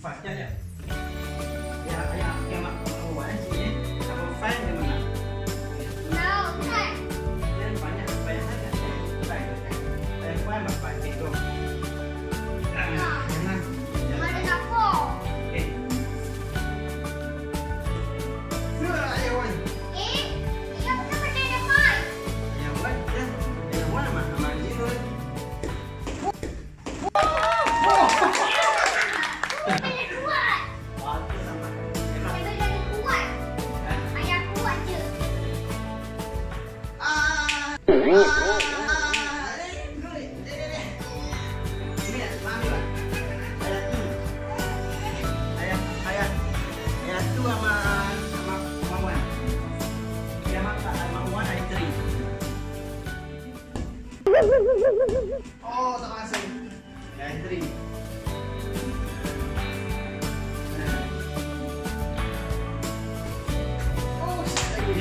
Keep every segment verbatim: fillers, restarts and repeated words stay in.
Fast aja. Ya, ayah yang mak buat sini. Kalau fast dia mana? No, okay. Dia banyak banyak saja. Fast. Saya fast mak fast itu. Jangan. Mana nak po? Okay. Sudah ayah wan. Eh, yang mana benda depan? Yang wan ya. Yang wan mak sama zero. Benda kuat. Waktu sama. Enak. Benda kuat. Ayah kuat je. Ah. Ah. Oh, tak masuk. Yang teri. Oh, lagi.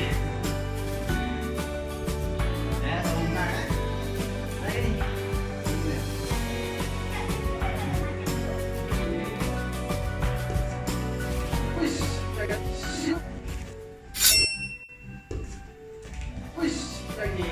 Eh, sambungkan eh. Lagi ni. Wish, jaga. Wish, lagi.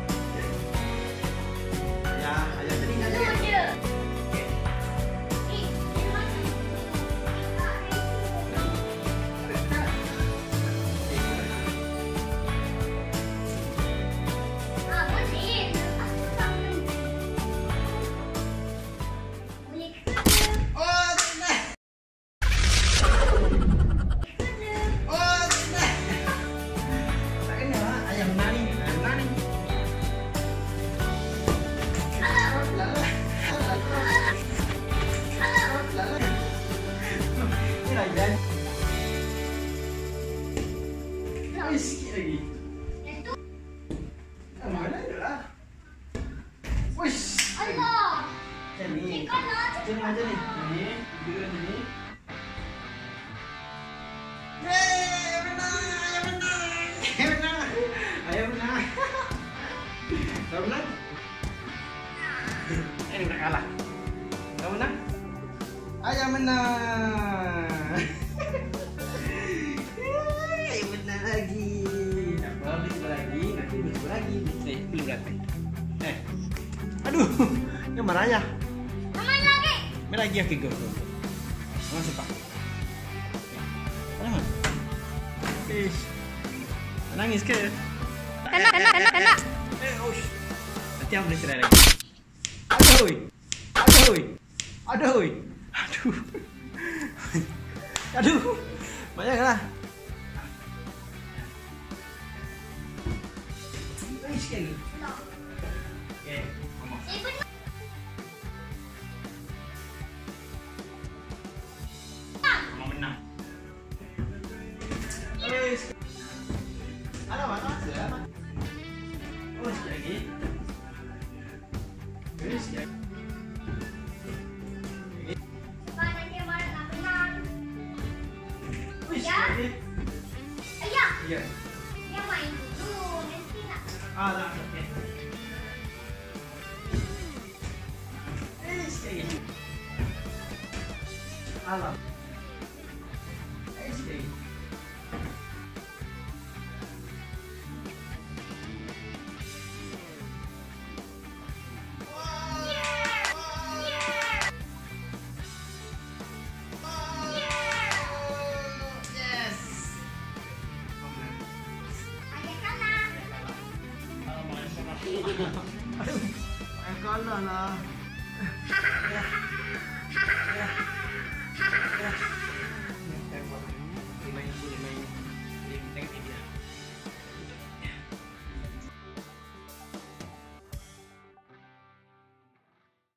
Sikit lagi. Ah, mana ada lah. Wish. Allah. Macam ni. Ikan lah. Macam ni, macam ni. Ni, dua macam ni. Yeay, menang. Ayah menang. Ayah menang. Ayah menang. Kau menang? Eh, nak kalah. Kau menang? Ayah menang. Lagi. Tak apa, boleh cuba lagi. Nanti boleh cuba lagi. Eh, belum datang. Eh. Aduh. Dia marah ayah. Main lagi. Main lagi, okey, go. go. Mana sepak? Mana mana? Ish. Nangis ke? Kena, kena, kena, kena. Eh, ush. Nanti aku boleh cerai lagi. Aduh. Aduh. Aduh. Aduh. Aduh. Banyaklah. Sekali. Okey, ngomong. Mama menang. Yes. Ada mana sudah? Oh, sikit lagi. Yes, sikit. Mana dia mana nak menang? Wih, Ya. Ayah. Ya. Dia main dulu. Nanti nak. Ah, dah. Okey. Eh, sikit lagi. Alah. Eh, sikit lagi. Aduh, kalah lah.